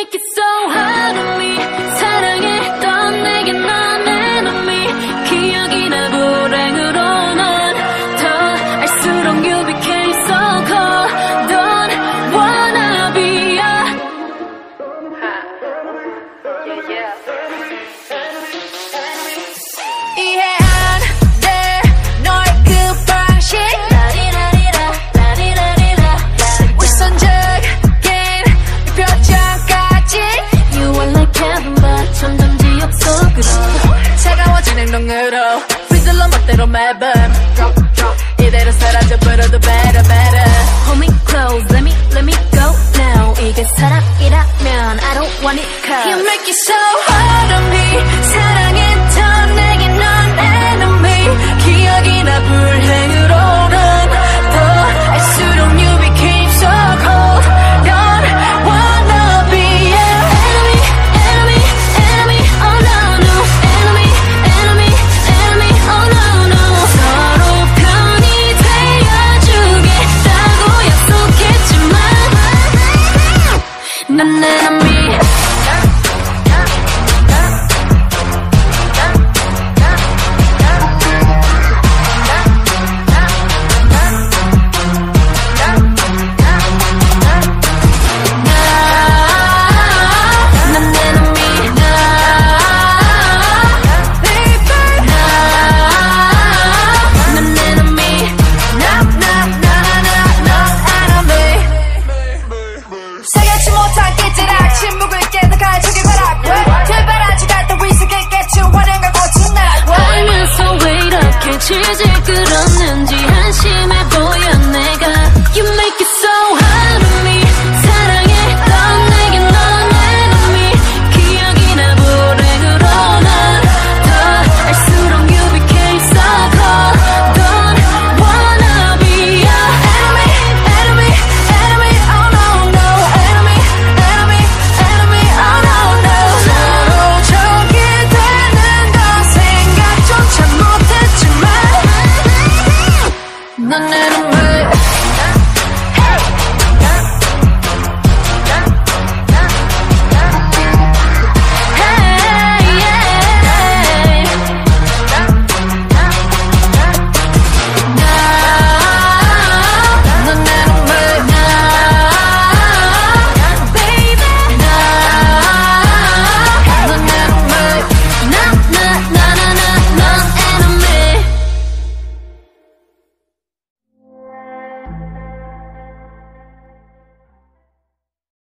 make it so hard on me. 사랑했던 내게 넌 enemy. 기억이나 불행으로 넌 더 알수록 you became so cold. Don't wanna be ya. 이해 안 돼 너의 그 방식. 위선적인 이 표정까지. You are like heaven but 점점 지옥 속으로 차가워진 행동으로 휘둘러 멋대로 매번 이대로 사라져버려도 better better. Hold me close, let me go now. 이게 사랑이라면 I don't want it cause you make it so hard on me. 사랑했던 내게 넌 enemy. 기억이나 불행으로 넌 더 알수록 you became so cold. Don't wanna be your enemy, enemy, enemy. Oh no no, enemy, enemy, enemy. Oh no no. 서로 편이 되어주겠다고 약속했지만 난 enemy. 새겨치 못한 깨지락 침묵을 깨다 가지길 바라고 되바라지 갔다 위스게 깨치 원형과 꽃이 나 알면서 왜 이렇게 치지.